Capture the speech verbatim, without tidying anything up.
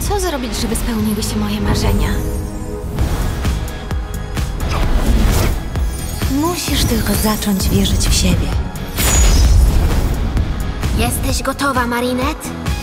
Co zrobić, żeby spełniły się moje marzenia? Musisz tylko zacząć wierzyć w siebie. Jesteś gotowa, Marinette?